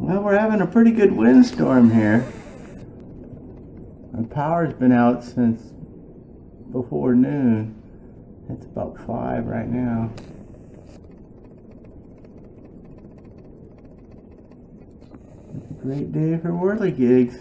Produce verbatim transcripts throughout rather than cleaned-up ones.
Well, we're having a pretty good windstorm here. Our power's been out since before noon. It's about five right now. It's a great day for whirligigs.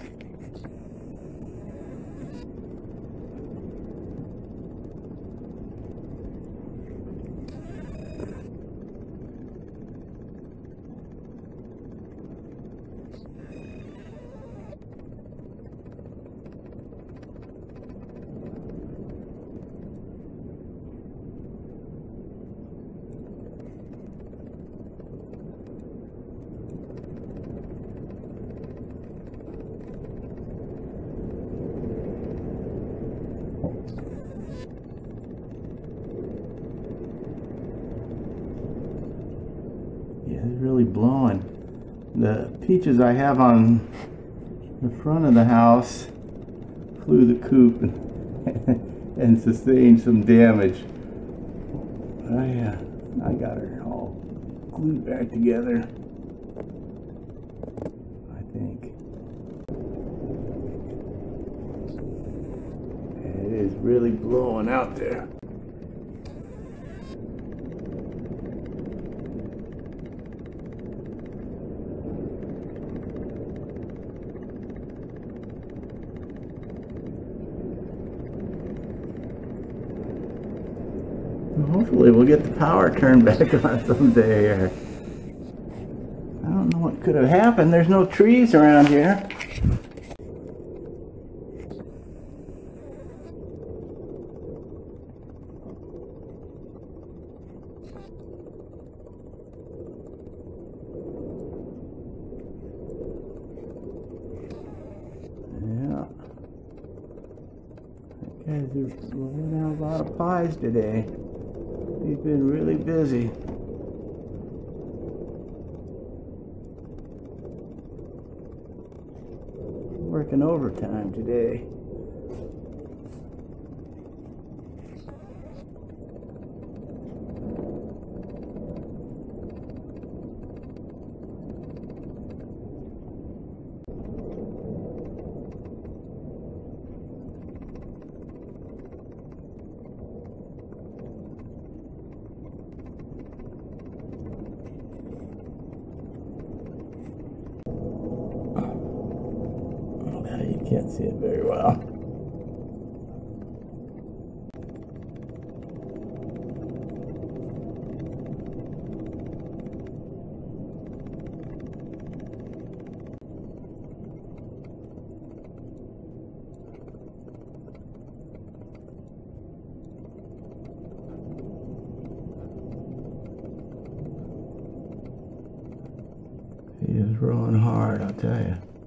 Yeah, it's really blowing. The peaches I have on the front of the house flew the coop and, and sustained some damage. I, uh, I got her all glued back together, I think. It is really blowing out there. Hopefully we'll get the power turned back on someday. Or I don't know what could have happened. There's no trees around here. Yeah. That guy's rolling out a lot of pies today. He's been really busy. Working overtime today. You can't see it very well. He is rolling hard, I'll tell you.